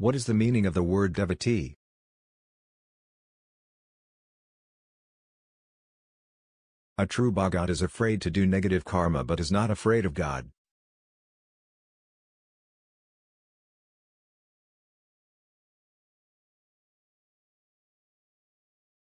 What is the meaning of the word devotee? A true bhagat is afraid to do negative karma but is not afraid of God.